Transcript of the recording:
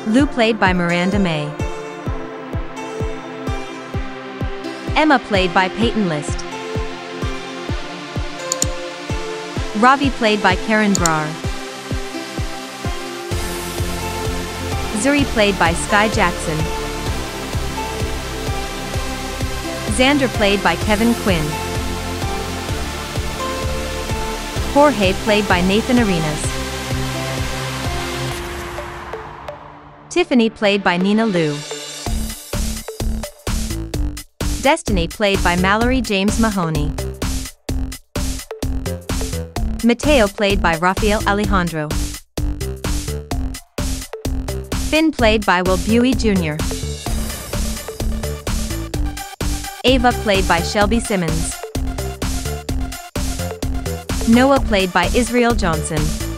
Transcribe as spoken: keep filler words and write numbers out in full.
Lou played by Miranda May. Emma played by Peyton List. Ravi played by Karan Brar. Zuri played by Skai Jackson. Xander played by Kevin Quinn. Jorge played by Nathan Arenas. Tiffany played by Nina Liu. Destiny played by Mallory James Mahoney. Matteo played by Raphael Alejandro. Finn played by Will Buie Junior Ava played by Shelby Simmons. Noah played by Israel Johnson.